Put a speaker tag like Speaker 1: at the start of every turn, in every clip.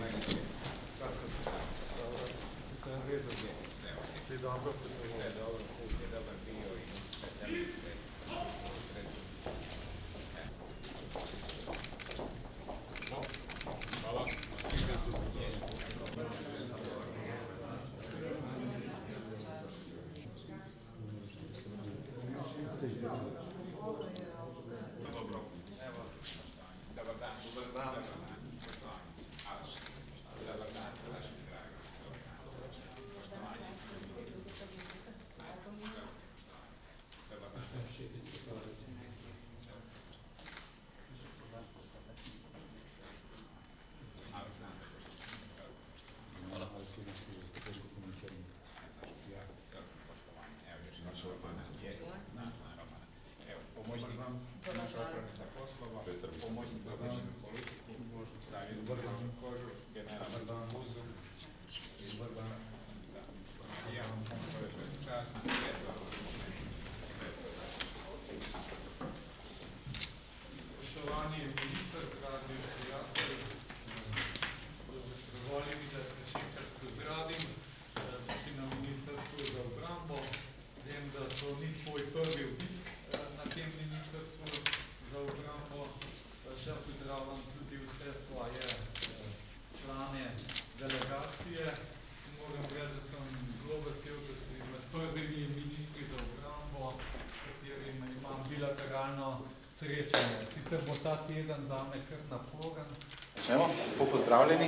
Speaker 1: Lepo pozdravljeni.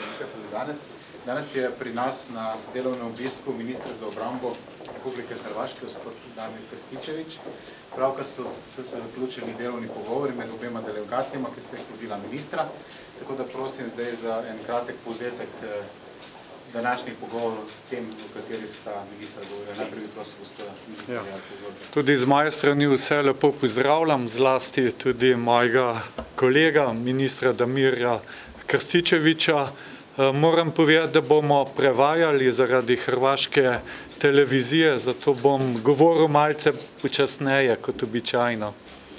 Speaker 1: Danes je pri nas na delovnem obisku minister za obrambo Republike Hrvaške, gospod Damir Krstičević. Pravkar so se zaključili delovni pogovori med obema delegacijama, ki ste jih vodila ministra. Tako da prosim zdaj za en kratek povzetek današnjih pogovorov tem, v kateri sta ministra govorila. Najprej bi prosil gospoda ministra.
Speaker 2: Tudi z moje strani vse lepo pozdravljam, zlasti tudi mojega kolega, ministra Damirja Krstičevića. Moram povedati, da bomo prevajali zaradi hrvaške televizije, zato bom govoril malce počasneje kot običajno.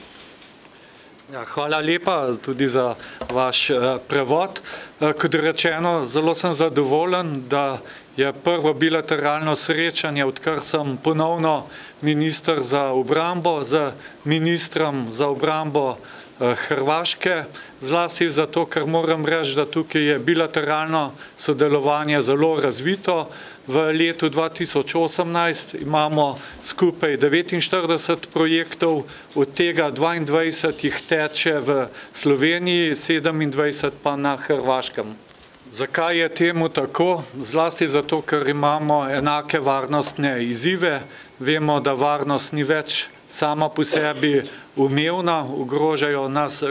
Speaker 2: Ja, hvala lepa tudi za vaš prevod. Kot rečeno, zelo sem zadovoljen, da je prvo bilateralno srečanje, odkar sem ponovno minister za obrambo, z ministrom za obrambo Hrvaške, zlasti zato, ker moram reči, da tukaj je bilateralno sodelovanje zelo razvito. V letu 2018 imamo skupaj 49 projektov, od tega 22 jih teče v Sloveniji, 27 pa na Hrvaškem. Zakaj je temu tako? Zlasti zato, ker imamo enake varnostne izzive. Vemo, da varnost ni več sama po sebi umevna, ogrožajo nas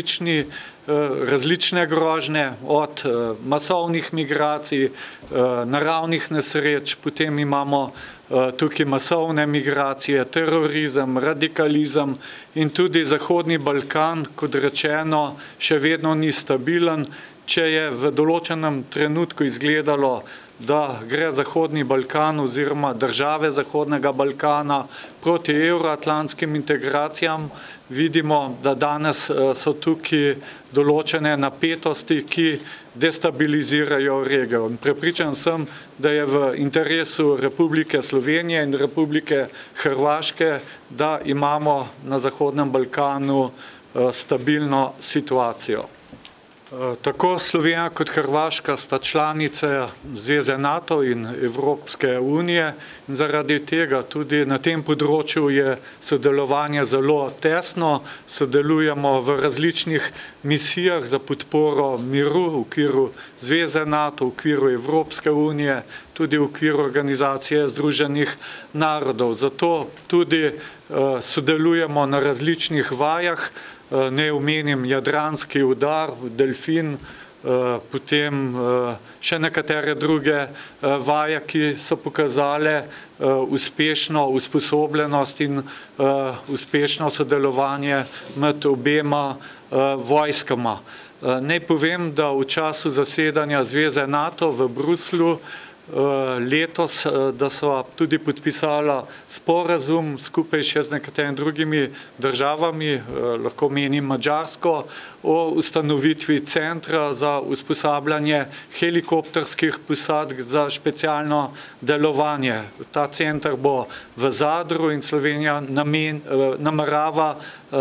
Speaker 2: različne grožnje, od masovnih migracij, naravnih nesreč, potem imamo tukaj masovne migracije, terorizem, radikalizem in tudi Zahodni Balkan, kot rečeno, še vedno ni stabilen. Če je v določenem trenutku izgledalo, da gre Zahodni Balkan oziroma države Zahodnega Balkana proti evroatlantskim integracijam, vidimo, da danes so tukaj določene napetosti, ki destabilizirajo regijo. Prepričan sem, da je v interesu Republike Slovenije in Republike Hrvaške, da imamo na Zahodnem Balkanu stabilno situacijo. Tako Slovenija kot Hrvaška sta članice Zveze NATO in Evropske unije in zaradi tega tudi na tem področju je sodelovanje zelo tesno. Sodelujemo v različnih misijah za podporo miru v okviru Zveze NATO, v okviru Evropske unije, tudi v okviru Organizacije Združenih narodov. Zato tudi sodelujemo na različnih vajah. Ne omenim jadranski udar, Delfin, potem še nekatere druge vaje, ki so pokazale uspešno usposobljenost in uspešno sodelovanje med obema vojskama. Naj povem, da v času zasedanja Zveze NATO v Bruslju letos, da so tudi podpisala sporazum skupaj še z nekaterimi drugimi državami, lahko menim Madžarsko, o ustanovitvi centra za usposabljanje helikopterskih posadk za specialno delovanje. Ta center bo v Zadru in Slovenija namerava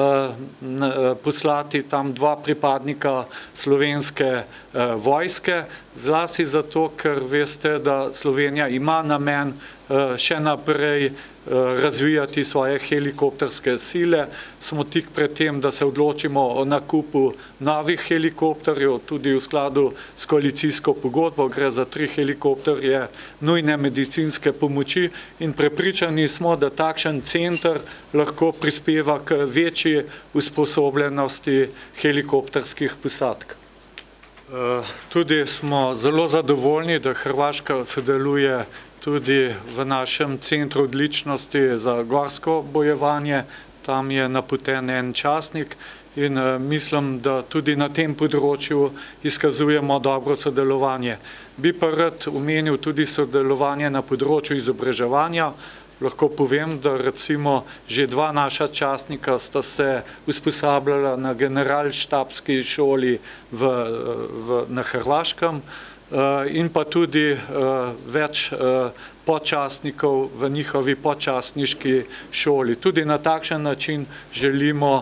Speaker 2: poslati tam 2 pripadnika slovenske vojske, zlasti zato, ker veste, da Slovenija ima namen še naprej razvijati svoje helikopterske sile. Smo tik pred tem, da se odločimo o nakupu novih helikopterjev, tudi v skladu s koalicijsko pogodbo. Gre za 3 helikopterje nujne medicinske pomoči in prepričani smo, da takšen center lahko prispeva k večji usposobljenosti helikopterskih posadk. Tudi smo zelo zadovoljni, da Hrvaška sodeluje tudi v našem centru odličnosti za gorsko bojevanje. Tam je napoten en častnik in mislim, da tudi na tem področju izkazujemo dobro sodelovanje. Bi pa rad omenil tudi sodelovanje na področju izobraževanja. Lahko povem, da recimo že 2 naša častnika sta se usposabljala na generalštabski šoli na Hrvaškem in pa tudi več počastnikov v njihovi počastniški šoli. Tudi na takšen način želimo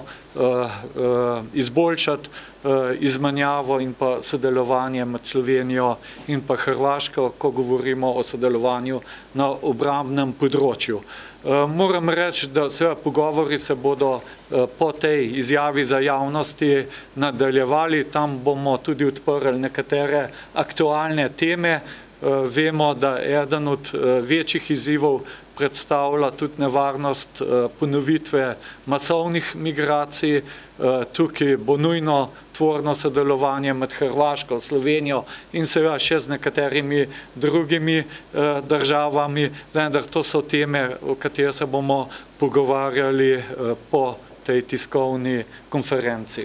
Speaker 2: izboljšati izmenjavo in pa sodelovanje med Slovenijo in pa Hrvaško, ko govorimo o sodelovanju na obrambnem področju. Moram reči, da pogovori se bodo po tej izjavi za javnosti nadaljevali. Tam bomo tudi odprli nekatere aktualne teme. Vemo, da eden od večjih izzivov predstavlja tudi nevarnost ponovitve masovnih migracij. Tukaj bo nujno tvorno sodelovanje med Hrvaško, Slovenijo in seveda še z nekaterimi drugimi državami, vendar to so teme, o katerih se bomo pogovarjali po tej tiskovni konferenci.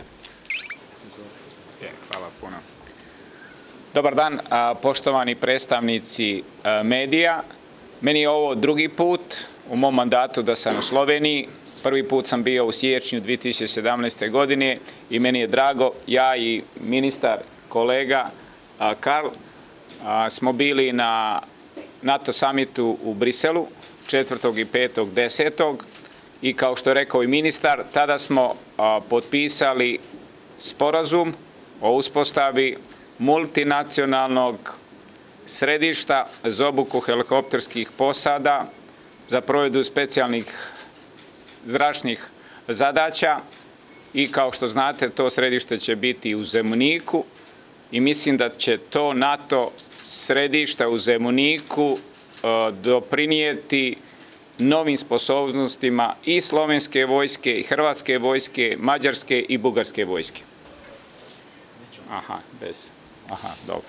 Speaker 3: Hvala puno. Dobar dan, poštovani predstavnici medija. Meni je ovo drugi put u mom mandatu da sam u Sloveniji. Prvi put sam bio u siječnju 2017. godine i meni je drago, ja i ministar, kolega Karl, smo bili na NATO summitu u Briselu 4. i 5. 10. I kao što je rekao i ministar, tada smo potpisali sporazum o uspostavi multinacionalnog središta za obuku helikopterskih posada za provedbu specijalnih zračnih zadaća i kao što znate to središte će biti u Zemuniku i mislim da će to NATO središte u Zemuniku doprinijeti novim sposobnostima i slovenske vojske i hrvatske vojske, mađarske i bugarske vojske. Dobro.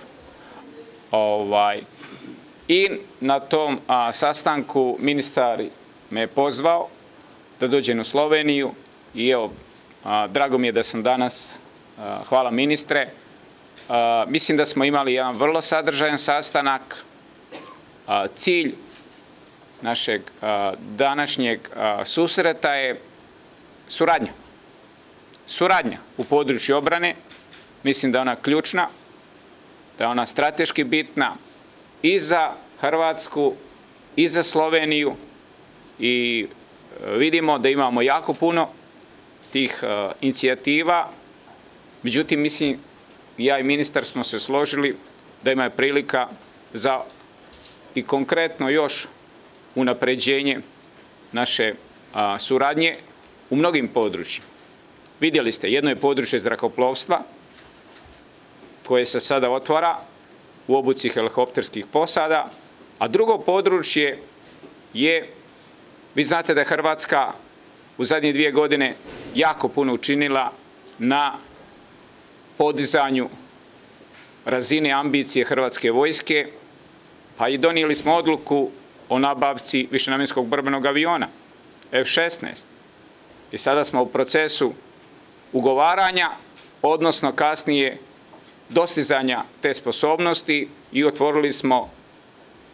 Speaker 3: I na tom sastanku ministar me pozvao da dođem u Sloveniju i evo, drago mi je da sam danas, hvala ministre. Mislim da smo imali jedan vrlo sadržajan sastanak. Cilj našeg današnjeg susreta je suradnja. Suradnja u području obrane, mislim da je ona ključna, da je ona strateški bitna i za Hrvatsku i za Sloveniju i vidimo da imamo jako puno tih inicijativa. Međutim, mislim, ja i ministar smo se složili da ima prilika za i konkretno još unapređenje naše suradnje u mnogim područjima. Vidjeli ste, jedno je područje zrakoplovstva koje se sada otvara u obuci helikopterskih posada, a drugo područje je, vi znate da je Hrvatska u zadnje 2 godine jako puno učinila na podizanju razine ambicije Hrvatske vojske, a i donijeli smo odluku o nabavci višenamjenskog borbenog aviona F-16. I sada smo u procesu ugovaranja, odnosno kasnije dostizanja te sposobnosti i otvorili smo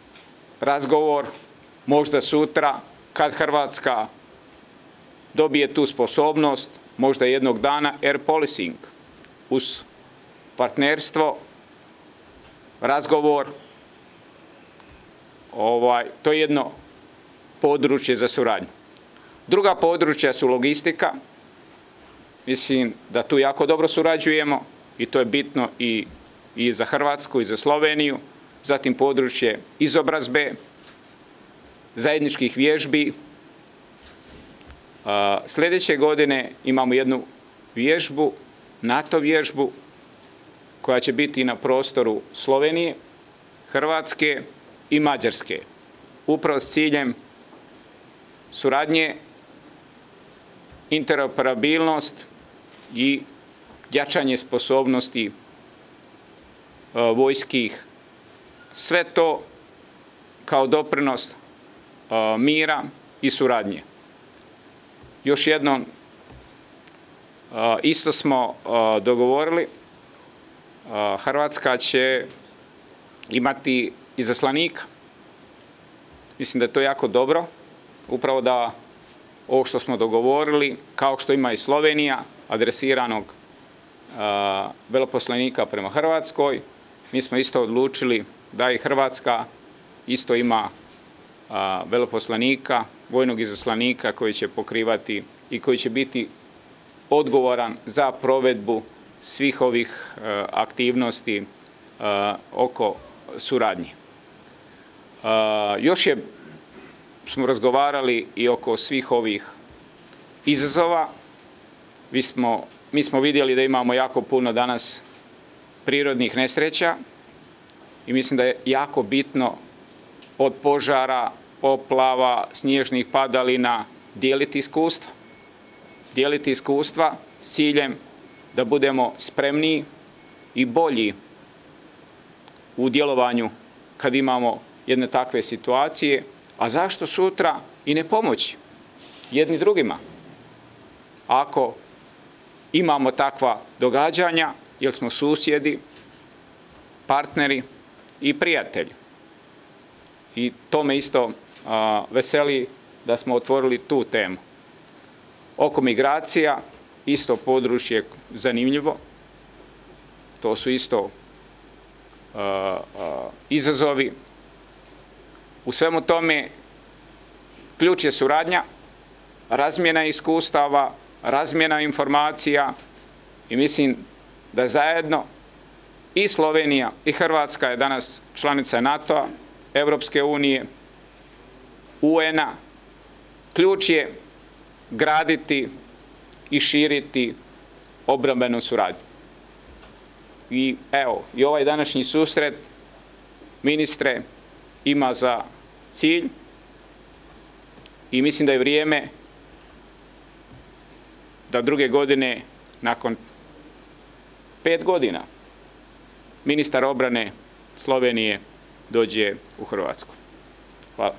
Speaker 3: razgovor, možda sutra, kad Hrvatska dobije tu sposobnost, možda jednog dana air policing uz partnerstvo, razgovor, to je jedno područje za suradnju. Druga područja su logistika, mislim da tu jako dobro surađujemo i to je bitno i za Hrvatsku i za Sloveniju, zatim područje izobrazbe, zajedničkih vježbi. Sljedeće godine imamo jednu vježbu, NATO vježbu, koja će biti na prostoru Slovenije, Hrvatske i Mađarske. Upravo s ciljem suradnje, interoperabilnost i jačanje sposobnosti vojskih. Sve to kao doprinos mira i suradnje. Još jednom, isto smo dogovorili, Hrvatska će imati izaslanika. Mislim da je to jako dobro, upravo da ovo što smo dogovorili, kao što ima i Slovenija, adresiranog veleposlanika prema Hrvatskoj, mi smo isto odlučili da i Hrvatska isto ima veleposlanika, vojnog izaslanika koji će pokrivati i koji će biti odgovoran za provedbu svih ovih aktivnosti oko suradnje. Još smo razgovarali i oko svih ovih izazova. Mi smo vidjeli da imamo jako puno danas prirodnih nesreća i mislim da je jako bitno od požara, poplava, snježnih padalina dijeliti iskustva. Dijeliti iskustva s ciljem da budemo spremniji i bolji u djelovanju kad imamo jedne takve situacije, a zašto sutra i ne pomoći jedni drugima ako imamo takva događanja, jer smo susjedi, partneri i prijatelji. I to me isto veseli da smo otvorili tu temu. Oko migracija, isto područje zanimljivo, to su isto izazovi. U svemu tome ključ je suradnja, razmjena iskustava, razmjena informacija i mislim da zajedno i Slovenija i Hrvatska je danas članica NATO-a, Europske unije, UN-a. Ključ je graditi i širiti obrambenu suradnju. I evo, i ovaj današnji susret, ministre, ima za cilj i mislim da je vrijeme da druge godine, nakon 5 godina, ministar obrane Slovenije dođe v Hrvatsko. Hvala.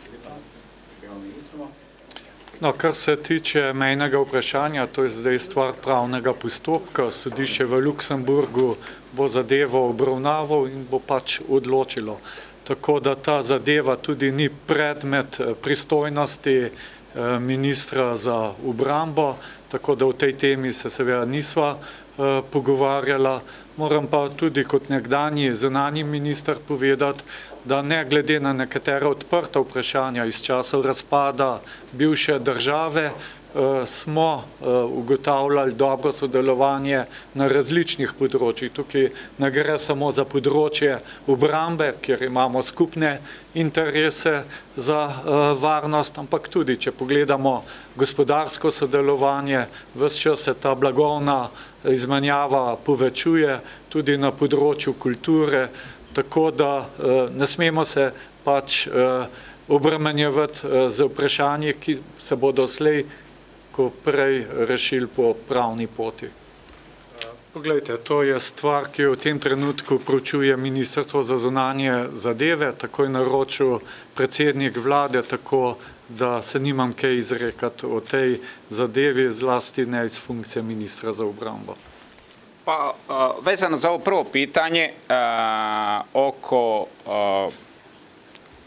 Speaker 2: No, kar se tiče mejnega vprašanja, to je zdaj stvar pravnega postopka. Sodišče v Luksemburgu bo zadevo obravnaval in bo pač odločilo. Tako da ta zadeva tudi ni predmet pristojnosti ministra za obrambo, tako da v tej temi se seveda nisva pogovarjala. Moram pa tudi kot nekdanji zunanji minister povedati, da ne glede na nekatera odprta vprašanja iz časov razpada bivše države, smo ugotavljali dobro sodelovanje na različnih področjih. Tukaj ne gre samo za področje obrambe, kjer imamo skupne interese za varnost, ampak tudi, če pogledamo gospodarsko sodelovanje, ves čas se ta blagovna izmenjava povečuje, tudi na področju kulture, tako da ne smemo se pač obremenjevati z vprašanji, ki se bodo slej prej rešili po pravni poti. Poglejte, to je stvar, ki jo v tem trenutku proučuje Ministrstvo za zunanje zadeve, tako je naročil predsednik vlade, tako da se nimam kaj izrekati o tej zadevi, zlasti ne iz funkcije ministra za obrambo.
Speaker 3: Pa vezano za ovo prvo pitanje oko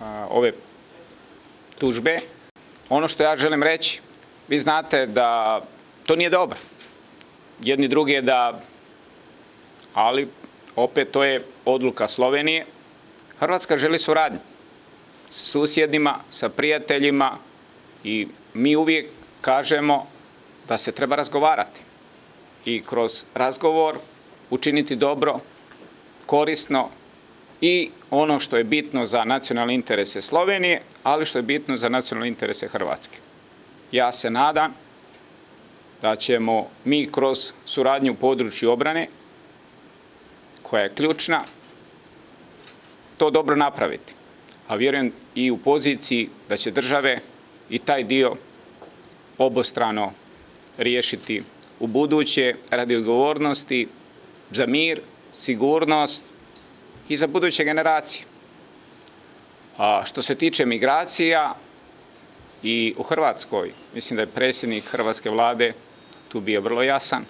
Speaker 3: ove tužbe. Ono što ja želim reći, vi znate da to nije dobro. Jedni drugi ali opet to je odluka Slovenije. Hrvatska želi suradnju sa susjedima, sa prijateljima i mi uvijek kažemo da se treba razgovarati i kroz razgovor učiniti dobro, korisno i ono što je bitno za nacionalne interese Slovenije, ali što je bitno za nacionalne interese Hrvatske. Ja se nadam da ćemo mi kroz suradnju u području obrane, koja je ključna, to dobro napraviti. A vjerujem i u poziciji da će države i taj dio obostrano riješiti u buduće radi odgovornosti za mir, sigurnost i za buduće generacije. A što se tiče migracija i u Hrvatskoj, mislim da je predsjednik hrvatske vlade tu bio vrlo jasan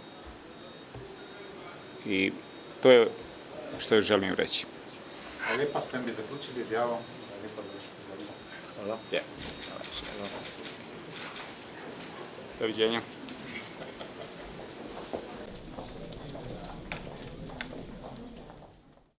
Speaker 3: i to je što još želim reći.
Speaker 1: Hvala lepa, s tem bi zaključili izjavo. Hvala lepa za vaš pozornost. Hvala.
Speaker 3: Doviđenja.